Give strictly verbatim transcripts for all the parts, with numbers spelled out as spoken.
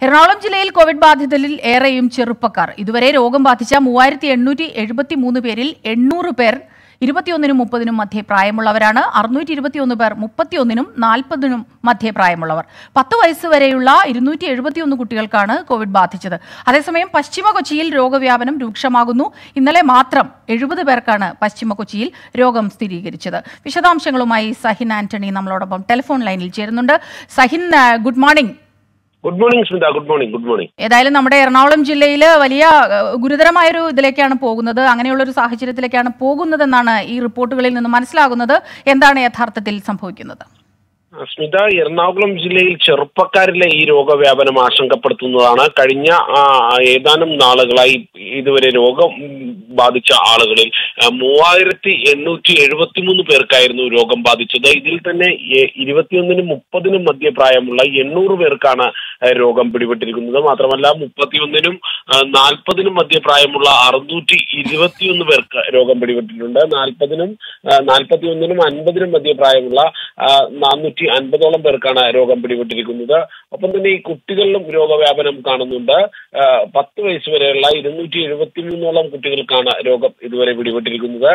എറണാകുളം ജില്ലയിൽ കോവിഡ് ബാധിതരിൽ ഏറെയും ചെറുപ്പക്കാർ. ഇതുവരെ രോഗം ബാധിച്ച മൂവായിരത്തി എണ്ണൂറ്റി എഴുപത്തി മൂന്ന് പേരിൽ എണ്ണൂറ് പേർ ഇരുപത്തിയൊന്നിനും മുപ്പതിനും മധ്യേ പ്രായമുള്ളവരാണ്. അറുന്നൂറ്റി ഇരുപത്തിയൊന്ന് പേർ മുപ്പത്തിയൊന്നിനും നാൽപ്പതിനും മധ്യേ പ്രായമുള്ളവർ. പത്ത് വയസ്സ് വരെയുള്ള ഇരുന്നൂറ്റി എഴുപത്തിയൊന്ന് കുട്ടികൾക്കാണ് കോവിഡ് ബാധിച്ചത്. അതേസമയം പശ്ചിമ കൊച്ചിയിൽ രോഗവ്യാപനം രൂക്ഷമാകുന്നു. ഇന്നലെ മാത്രം എഴുപത് പേർക്കാണ് പശ്ചിമ കൊച്ചിയിൽ രോഗം സ്ഥിരീകരിച്ചത്. വിശദാംശങ്ങളുമായി സഹിൻ ആന്റണി നമ്മളോടൊപ്പം ടെലിഫോൺ ലൈനിൽ ചേരുന്നുണ്ട്. Sahin, good morning. Good morning Smitha. Good morning. Good morning. ഏതായാലും നമ്മുടെ എറണാകുളം ജില്ലയിൽ വലിയ ഗുരുതരമായൊരു ഇതിലേക്കാണ് പോകുന്നത്, അങ്ങനെയുള്ള ഒരു സാഹചര്യത്തിലേക്കാണ് പോകുന്നതെന്നാണ് ഈ റിപ്പോർട്ടുകളിൽ നിന്ന് മനസ്സിലാകുന്നത്. എന്താണ് യഥാർത്ഥത്തിൽ സംഭവിക്കുന്നത്? സ്മിത, എറണാകുളം ജില്ലയിൽ ചെറുപ്പക്കാരിലെ ഈ രോഗവ്യാപനം ആശങ്കപ്പെടുത്തുന്നതാണ്. കഴിഞ്ഞ ഏതാനും നാളുകളായി ഇതുവരെ രോഗം ബാധിച്ച ആളുകളിൽ മൂവായിരത്തി എണ്ണൂറ്റി എഴുപത്തി മൂന്ന് പേർക്കായിരുന്നു രോഗം ബാധിച്ചത്. ഇതിൽ തന്നെ ഇരുപത്തിയൊന്നിനും മുപ്പതിനും മധ്യപ്രായമുള്ള എണ്ണൂറ് പേർക്കാണ് രോഗം പിടിപെട്ടിരിക്കുന്നത്. മാത്രമല്ല മുപ്പത്തിയൊന്നിനും നാൽപ്പതിനും മധ്യപ്രായമുള്ള അറുന്നൂറ്റി ഇരുപത്തിയൊന്ന് പേർക്ക് രോഗം പിടിപെട്ടിട്ടുണ്ട്. നാൽപ്പതിനും നാൽപ്പത്തിയൊന്നിനും അൻപതിനും മധ്യപ്രായമുള്ള നാനൂറ്റി അൻപതോളം പേർക്കാണ് രോഗം പിടിപെട്ടിരിക്കുന്നത്. ഒപ്പം തന്നെ ഈ കുട്ടികളിലും രോഗവ്യാപനം കാണുന്നുണ്ട്. പത്ത് വയസ്സ് വരെയുള്ള ഇരുന്നൂറ്റി എഴുപത്തി മൂന്നോളം കുട്ടികൾക്കാണ് രോഗം ഇതുവരെ പിടിപെട്ടിരിക്കുന്നത്.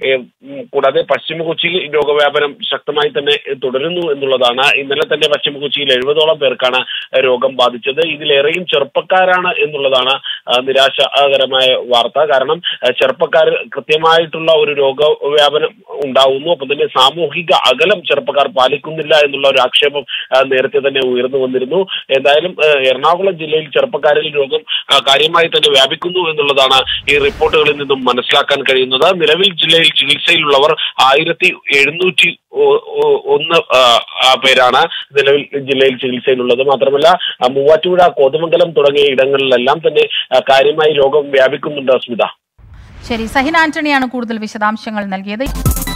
കൂടാതെ പശ്ചിമ കൊച്ചിയിൽ രോഗവ്യാപനം ശക്തമായി തന്നെ തുടരുന്നു എന്നുള്ളതാണ്. ഇന്നലെ തന്നെ പശ്ചിമ കൊച്ചിയിൽ എഴുപതോളം പേർക്കാണ് രോഗം ബാധിച്ചത്. ഇതിലേറെയും ചെറുപ്പക്കാരാണ് എന്നുള്ളതാണ് നിരാശാകരമായ വാർത്ത. കാരണം ചെറുപ്പക്കാർ കൃത്യമായിട്ടുള്ള ഒരു രോഗവ്യാപനം ഉണ്ടാവുന്നു. ഒപ്പം തന്നെ സാമൂഹിക അകലം ചെറുപ്പക്കാർ പാലിക്കുന്നില്ല എന്നുള്ള ഒരു ആക്ഷേപം നേരത്തെ തന്നെ ഉയർന്നു വന്നിരുന്നു. എന്തായാലും എറണാകുളം ജില്ലയിൽ ചെറുപ്പക്കാരിൽ രോഗം കാര്യമായി തന്നെ വ്യാപിക്കുന്നു എന്നുള്ളതാണ് ഈ റിപ്പോർട്ടുകളിൽ നിന്നും മനസ്സിലാക്കാൻ കഴിയുന്നത്. നിലവിൽ ജില്ലയിൽ ചികിത്സയിലുള്ളവർ ആയിരത്തി എഴുന്നൂറ്റി ഒന്ന് പേരാണ് നിലവിൽ ജില്ലയിൽ ചികിത്സയിലുള്ളത്. മാത്രമല്ല മൂവാറ്റുപുഴ, കോതമംഗലം തുടങ്ങിയ ഇടങ്ങളിലെല്ലാം തന്നെ കാര്യമായി രോഗം വ്യാപിക്കുന്നുണ്ട്. സ്മിത, ശരി. സഹിൻ ആന്റണിയാണ് കൂടുതൽ വിശദാംശങ്ങൾ നൽകിയത്.